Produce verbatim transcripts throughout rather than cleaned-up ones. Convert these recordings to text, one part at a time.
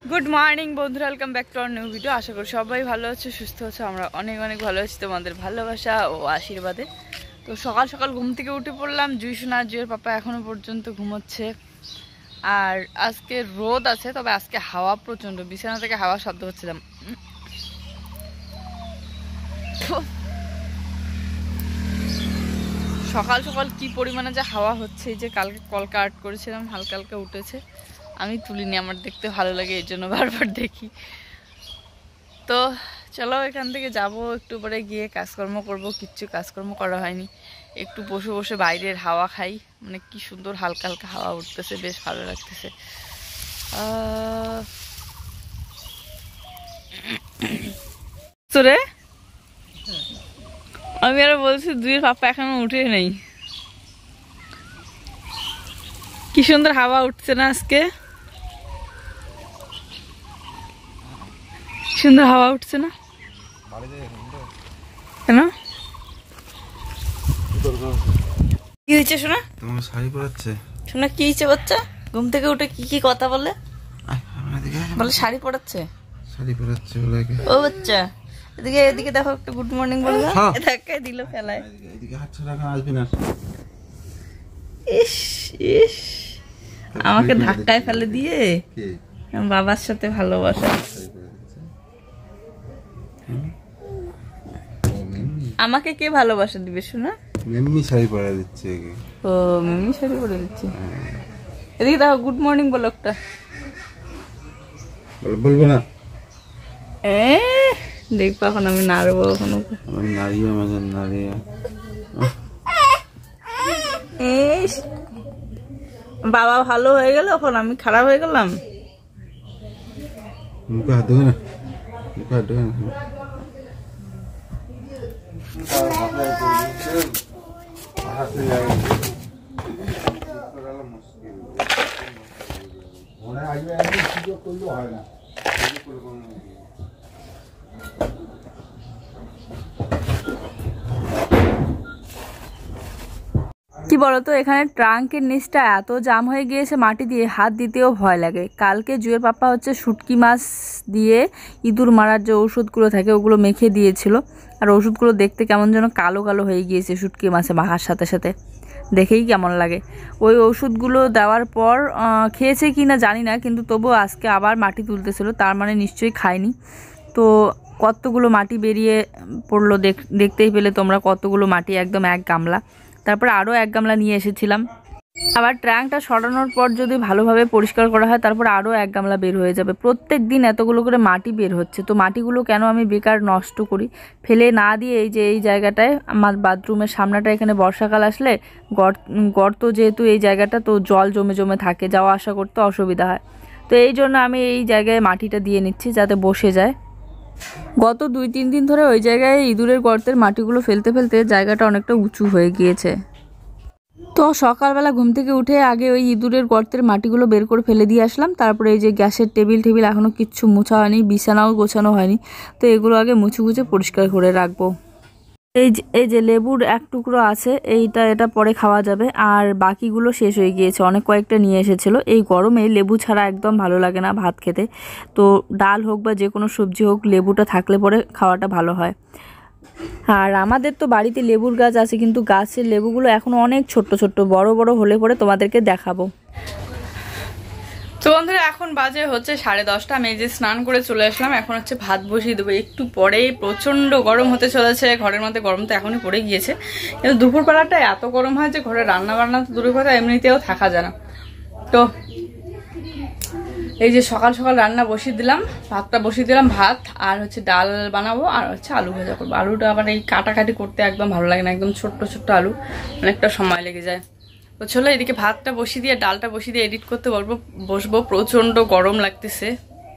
Good morning বন্ধুরা, welcome back to our new video. আশা করি সবাই ভালো আছে, সুস্থ আছে। আমরা অনেক অনেক ভালো আছি তোমাদের ভালোবাসা ও আশীর্বাদে। তো সকাল সকাল ঘুম থেকে উঠে পড়লাম। জুই সোনা জুয়ের পাপা এখনো পর্যন্ত ঘুমোচ্ছে। আর আজকে রোদ আছে, তবে আজকে হাওয়া প্রচন্ড। বিছানা থেকে হাওয়া শব্দ হচ্ছিলাম। সকাল সকাল কি পরিমাণে যে হাওয়া হচ্ছে, এই যে কালকে কলকা আর্ট করেছিলাম, হালকা হালকা উঠেছে। আমি তুলিনি, আমার দেখতে ভালো লাগে, এই জন্য বারবার দেখি। তো চলো এখান থেকে যাব, একটু পরে গিয়ে কাজকর্ম করব। কিচ্ছু কাজকর্ম করা হয়নি, একটু বসে বসে বাইরের হাওয়া খাই। মানে কি সুন্দর হালকা হালকা হাওয়া উঠতেছে, বেশ ভালো লাগতেছে। রে আমি আরো বলছি দুইয়ের পাপা এখনো উঠে নেই। কি সুন্দর হাওয়া উঠছে না আজকে, সুন্দর হাওয়া উঠছে না? কেন কি হয়েছে শোনা? তোমার শাড়ি পরাচ্ছে শোনা, কি হয়েছে বাচ্চা? ঘুম থেকে উঠে কি কি কথা বলে? বলে শাড়ি পরাচ্ছে, শাড়ি পরাচ্ছে বলে। ও বাচ্চা এদিকে এদিকে দেখো, একটু গুড মর্নিং বলবে। ধাক্কায় দিল ফেলায়। এদিকে হাত ছাড়া আসবি না। ইস ইস আমাকে ধাক্কায় ফেলে দিয়ে বাবার সাথে ভালোবাসা। আমাকে কে ভালোবাসা দিবে শোনা? মেম্মি শাড়ি পরা দিচ্ছে। ও মেম্মি শাড়ি পরে দিচ্ছে। এদিকে দেখো, গুড মর্নিং বলো একটা। বলবো না, এ দেখবো এখন আমি নাড়বো। এখন নাড়িয়ে আমাদের নাড়িয়ে বাবা ভালো হয়ে গেল, এখন আমি খারাপ হয়ে গেলাম। মুখে হাত দেবে না, মুখে হাত দেবে না। কি বলতো, এখানে ট্রাঙ্কের নিচটা এত জাম হয়ে গিয়েছে, মাটি দিয়ে হাত দিতেও ভয় লাগে। কালকে জুয়ের পাপা হচ্ছে শুটকি মাছ দিয়ে ইঁদুর মারার যে ওষুধগুলো থাকে ওগুলো মেখে দিয়েছিল। আর ওষুধগুলো দেখতে কেমন যেন কালো কালো হয়ে গিয়েছে শুটকি মাছে মাখার সাথে সাথে, দেখেই কেমন লাগে। ওই ওষুধগুলো দেওয়ার পর খেয়েছে কি না জানি না, কিন্তু তবুও আজকে আবার মাটি তুলতেছিল, তার মানে নিশ্চয়ই খায়নি। তো কতগুলো মাটি বেরিয়ে পড়লো, দেখতেই পেলে তোমরা কতগুলো মাটি, একদম এক গামলা। তারপরে আরও এক গামলা নিয়ে এসেছিলাম। আবার ট্যাঙ্কটা সরানোর পর যদি ভালোভাবে পরিষ্কার করা হয়, তারপর আরও এক গামলা বের হয়ে যাবে। প্রত্যেক দিন এতগুলো করে মাটি বের হচ্ছে, তো মাটিগুলো কেন আমি বেকার নষ্ট করি, ফেলে না দিয়ে এই যে এই জায়গাটায় আমার বাথরুমের সামনেটা, এখানে বর্ষাকাল আসলে গর্ত যেহেতু এই জায়গাটা, তো জল জমে জমে থাকে, যাওয়া আসা করতে অসুবিধা হয়। তো এই জন্য আমি এই জায়গায় মাটিটা দিয়ে নিচ্ছি যাতে বসে যায়। গত দুই তিন দিন ধরে ওই জায়গায় ইঁদুরের গর্তের মাটিগুলো ফেলতে ফেলতে জায়গাটা অনেকটা উঁচু হয়ে গিয়েছে। তো সকালবেলা ঘুম থেকে উঠে আগে ওই ইঁদুরের গর্তের মাটিগুলো বের করে ফেলে দিয়ে আসলাম। তারপরে এই যে গ্যাসের টেবিল টেবিল এখনও কিচ্ছু মুছা হয়নি, বিছানাও গোছানো হয়নি, তো এগুলো আগে মুছে মুছে পরিষ্কার করে রাখবো। এই যে এই যে লেবুর এক টুকরো আছে, এইটা এটা পরে খাওয়া যাবে। আর বাকিগুলো শেষ হয়ে গিয়েছে, অনেক কয়েকটা নিয়ে এসেছিলো। এই গরমে লেবু ছাড়া একদম ভালো লাগে না ভাত খেতে। তো ডাল হোক বা যে কোনো সবজি হোক, লেবুটা থাকলে পরে খাওয়াটা ভালো হয়। আর আমাদের তো বাড়িতে লেবুর গাছ আছে, কিন্তু গাছের লেবুগুলো এখনও অনেক ছোট্ট ছোট্ট, বড় বড় হলে পরে তোমাদেরকে দেখাবো। তো বন্ধুরা এখন বাজে হচ্ছে সাড়ে দশটা। আমি এই যে স্নান করে চলে আসলাম, এখন হচ্ছে ভাত বসিয়ে দেবো একটু পরেই। প্রচণ্ড গরম হতে চলেছে, ঘরের মধ্যে গরম তো এখনই পড়ে গিয়েছে, কিন্তু দুপুরবেলাটা এত গরম হয় যে ঘরে রান্না বান্না তো দূরের কথা, এমনিতেও থাকা যায় না। তো এই যে সকাল সকাল রান্না বসিয়ে দিলাম, ভাতটা বসিয়ে দিলাম, ভাত আর হচ্ছে ডাল বানাবো, আর হচ্ছে আলু ভাজা করবো। আলুটা আবার এই কাটাকাটি করতে একদম ভালো লাগে না, একদম ছোট্ট ছোট্ট আলু, অনেকটা সময় লেগে যায়। তো চলো এদিকে ভাতটা বসিয়ে দিয়ে ডালটা বসিয়ে দিয়ে এডিট করতে বলবো বসবো। প্রচণ্ড গরম লাগতেছে।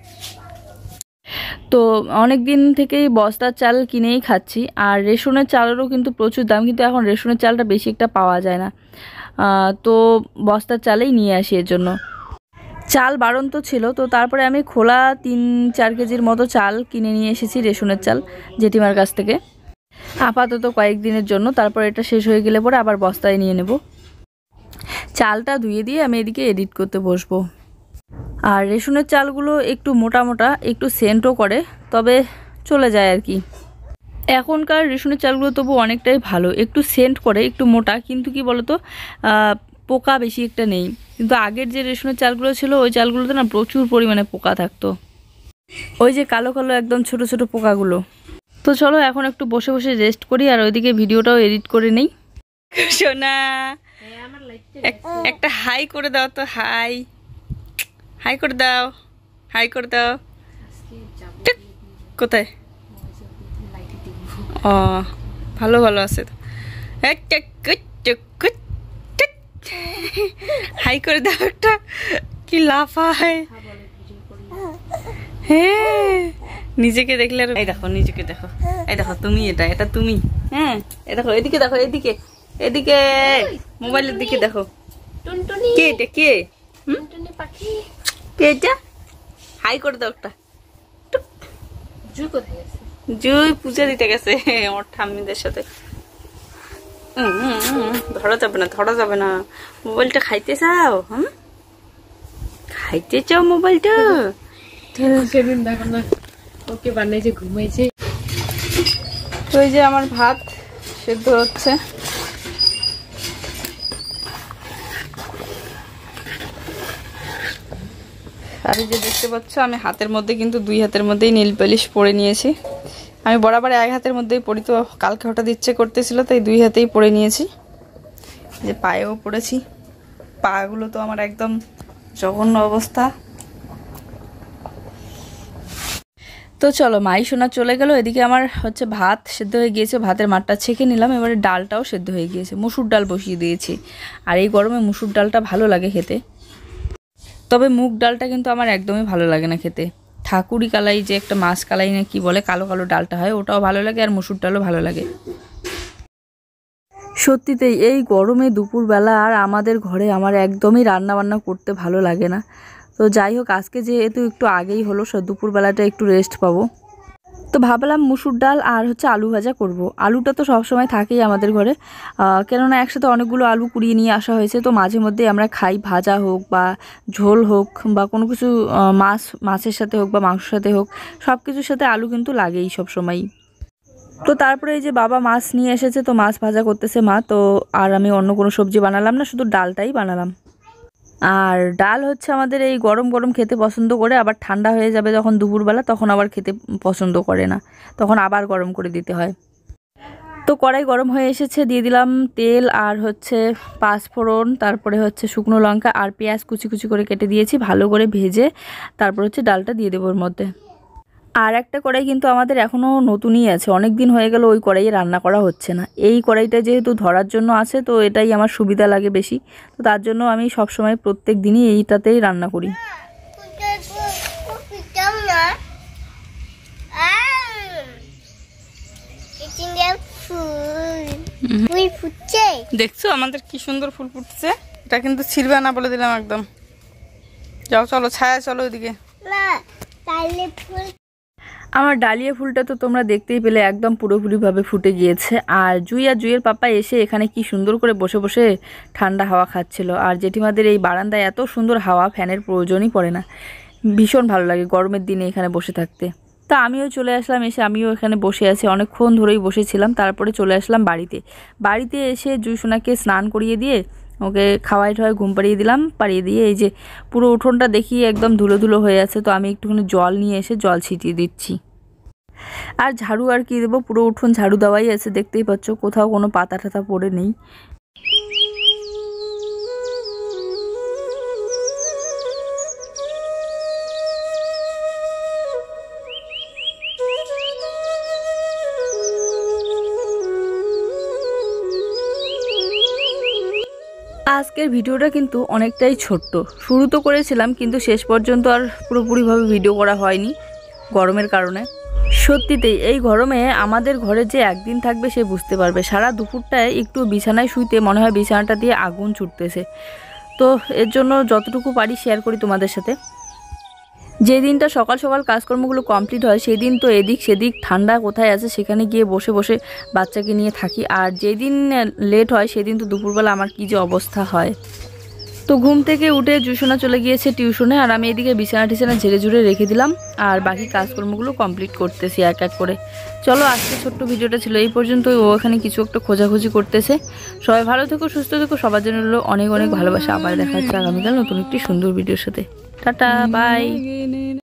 তো অনেক দিন থেকেই বস্তার চাল কিনেই খাচ্ছি, আর রেশনের চালেরও কিন্তু প্রচুর দাম, কিন্তু এখন রেশনের চালটা বেশি একটা পাওয়া যায় না। তো বস্তার চালেই নিয়ে আসি এর জন্য। চাল বাড়ন্ত ছিল, তো তারপরে আমি খোলা তিন চার কেজির মতো চাল কিনে নিয়ে এসেছি, রেশনের চাল জেঠিমার কাছ থেকে, আপাতত কয়েকদিনের জন্য। তারপর এটা শেষ হয়ে গেলে পরে আবার বস্তায় নিয়ে নেব। চালটা ধুয়ে দিয়ে আমি এদিকে এডিট করতে বসবো। আর রেশনের চালগুলো একটু মোটা মোটা, একটু সেন্টও করে, তবে চলে যায় আর কি। এখনকার রেশনের চালগুলো তবু অনেকটাই ভালো, একটু সেন্ট করে, একটু মোটা, কিন্তু কি বলতো পোকা বেশি একটা নেই। কিন্তু আগের যে রেশনের চালগুলো ছিল ওই চালগুলোতে না প্রচুর পরিমাণে পোকা থাকতো, ওই যে কালো কালো একদম ছোট ছোট পোকাগুলো। তো চলো এখন একটু বসে বসে রেস্ট করি, আর ওইদিকে ভিডিওটাও এডিট করে নেই। সোনা একটা হাই করে দাও তো, হাই হাই করে দাও, হাই করে দাও। কোথায়? ও ভালো ভালো আছে তো, হাই করে দাও একটা, কি লাফায়। হ্যাঁ নিজেকে দেখলে, এই দেখো নিজেকে দেখো, এই দেখো তুমি, এটা এটা তুমি। হ্যাঁ এই দেখো, এদিকে দেখো, এদিকে এদিকে, মোবাইলের দিকে দেখো। কে এটা? কে কে এটা? হাই করে দাও একটা। জুই পূজা দিতে গেছে আমার ঠাম্মিদের সাথে। ধরা যাবে না, ধরা যাবে না। মোবাইলটা খাইতে চাও? হুম খাইতে চাও মোবাইলটা? সেদিন দেখো না ওকে বানাইছে, ঘুমাইছে। তো এই যে আমার ভাত সেদ্ধ হচ্ছে। আর এই যে দেখতে পাচ্ছ আমি হাতের মধ্যে কিন্তু দুই হাতের মধ্যেই নীল পলিশ পরে নিয়েছি। আমি বরাবর এক হাতের মধ্যেই পরি, তো কালকে হঠাৎ ইচ্ছে করতেছিল তাই দুই হাতেই পরে নিয়েছি। যে পায়েও পড়েছি, পাগুলো তো আমার একদম জঘন্য অবস্থা। তো চলো মাই সোনা চলে গেল, এদিকে আমার হচ্ছে ভাত সেদ্ধ হয়ে গিয়েছে, ভাতের মাঠটা ছেঁকে নিলাম, এবারে ডালটাও সেদ্ধ হয়ে গিয়েছে, মুসুর ডাল বসিয়ে দিয়েছি। আর এই গরমে মুসুর ডালটা ভালো লাগে খেতে, তবে মুগ ডালটা কিন্তু আমার একদমই ভালো লাগে না খেতে। ঠাকুরি কালাই যে একটা মাছ কালাই না কি বলে, কালো কালো ডালটা হয়, ওটাও ভালো লাগে, আর মুসুর ডালও ভালো লাগে। সত্যিতেই এই গরমে দুপুরবেলা আর আমাদের ঘরে আমার একদমই রান্না বান্না করতে ভালো লাগে না। তো যাই হোক আজকে যেহেতু একটু আগেই হলো, দুপুরবেলাটা একটু রেস্ট পাবো, তো ভাবলাম মুসুর ডাল আর হচ্ছে আলু ভাজা করব। আলুটা তো সবসময় থাকেই আমাদের ঘরে, কেননা একসাথে অনেকগুলো আলু কুড়িয়ে নিয়ে আসা হয়েছে, তো মাঝে মধ্যে আমরা খাই, ভাজা হোক বা ঝোল হোক বা কোনো কিছু মাছ মাছের সাথে হোক বা মাংসের সাথে হোক, সব কিছুর সাথে আলু কিন্তু লাগেই সবসময়ই। তো তারপরে এই যে বাবা মাছ নিয়ে এসেছে, তো মাছ ভাজা করতেছে মা, তো আর আমি অন্য কোনো সবজি বানালাম না, শুধু ডালটাই বানালাম। আর ডাল হচ্ছে আমাদের এই গরম গরম খেতে পছন্দ করে, আবার ঠান্ডা হয়ে যাবে যখন দুপুরবেলা তখন আবার খেতে পছন্দ করে না, তখন আবার গরম করে দিতে হয়। তো কড়াই গরম হয়ে এসেছে, দিয়ে দিলাম তেল আর হচ্ছে পাঁচফোড়ন, তারপরে হচ্ছে শুকনো লঙ্কা আর পেঁয়াজ কুচি কুচি করে কেটে দিয়েছি, ভালো করে ভেজে তারপর হচ্ছে ডালটা দিয়ে দেবো ওর মধ্যে। আর একটা কড়াই কিন্তু আমাদের এখনও নতুনই আছে, অনেক দিন হয়ে গেল ওই কড়াইয়ে রান্না করা হচ্ছে না। এই কড়াইটা যেহেতু ধরার জন্য আছে, তো এটাই আমার সুবিধা লাগে বেশি, তো তার জন্য আমি সবসময় প্রত্যেক দিনই এইটাতেই রান্না করি। দেখছো আমাদের কি সুন্দর ফুল ফুটছে, এটা কিন্তু ছিড়বে না বলে দিলাম একদম। যাও চলো ছায়া, চলো ওইদিকে। আমার ডালিয়া ফুলটা তো তোমরা দেখতেই পেলে একদম পুরোপুরিভাবে ফুটে গিয়েছে। আর জুই আর জুইয়ের পাপা এসে এখানে কি সুন্দর করে বসে বসে ঠান্ডা হাওয়া খাচ্ছিল। আর জেঠিমাদের এই বারান্দায় এত সুন্দর হাওয়া, ফ্যানের প্রয়োজনই পড়ে না, ভীষণ ভালো লাগে গরমের দিনে এখানে বসে থাকতে। তা আমিও চলে আসলাম, এসে আমিও এখানে বসে আছি, অনেকক্ষণ ধরেই বসেছিলাম। তারপরে চলে আসলাম বাড়িতে। বাড়িতে এসে জুই সোনাকে স্নান করিয়ে দিয়ে ওকে খাওয়াই ঠাওয়াই ঘুম পাড়িয়ে দিলাম, পাড়িয়ে দিয়ে এই যে পুরো উঠোনটা দেখি একদম ধুলো ধুলো হয়ে আছে, তো আমি একটুখানি জল নিয়ে এসে জল ছিটিয়ে দিচ্ছি। আর ঝাড়ু আর কি দেবো, পুরো উঠোন ঝাড়ু দেওয়াই আছে, দেখতেই পাচ্ছ কোথাও কোনো পাতা টাতা পড়ে নেই। আজকের ভিডিওটা কিন্তু অনেকটাই ছোট্ট, শুরু তো করেছিলাম কিন্তু শেষ পর্যন্ত আর পুরোপুরিভাবে ভিডিও করা হয়নি গরমের কারণে। সত্যিতেই এই গরমে আমাদের ঘরে যে একদিন থাকবে সে বুঝতে পারবে, সারা দুপুরটায় একটু বিছানায় শুইতে মনে হয় বিছানাটা দিয়ে আগুন ছুটতেছে। তো এর জন্য যতটুকু পারি শেয়ার করি তোমাদের সাথে। যে দিনটা সকাল সকাল কাজকর্মগুলো কমপ্লিট হয় সেই দিন তো এদিক সেদিক ঠান্ডা কোথায় আছে সেখানে গিয়ে বসে বসে বাচ্চাকে নিয়ে থাকি। আর যেদিন লেট হয় সেদিন তো দুপুরবেলা আমার কী যে অবস্থা হয়। তো ঘুম থেকে উঠে জুসোনা চলে গিয়েছে টিউশনে, আর আমি এদিকে বিছানা টিছানা ঝেড়ে ঝুড়ে রেখে দিলাম আর বাকি কাজকর্মগুলো কমপ্লিট করতেছি এক এক করে। চলো আজকে ছোট্ট ভিডিওটা ছিল এই পর্যন্তই। ও এখানে কিছু একটা খোঁজাখুঁজি করতেছে। সবাই ভালো থেকো, সুস্থ থেকো, সবার জন্য হলো অনেক অনেক ভালোবাসা। আবার দেখা হচ্ছে আগামীকাল নতুন একটি সুন্দর ভিডিওর সাথে। টাটা, বাই।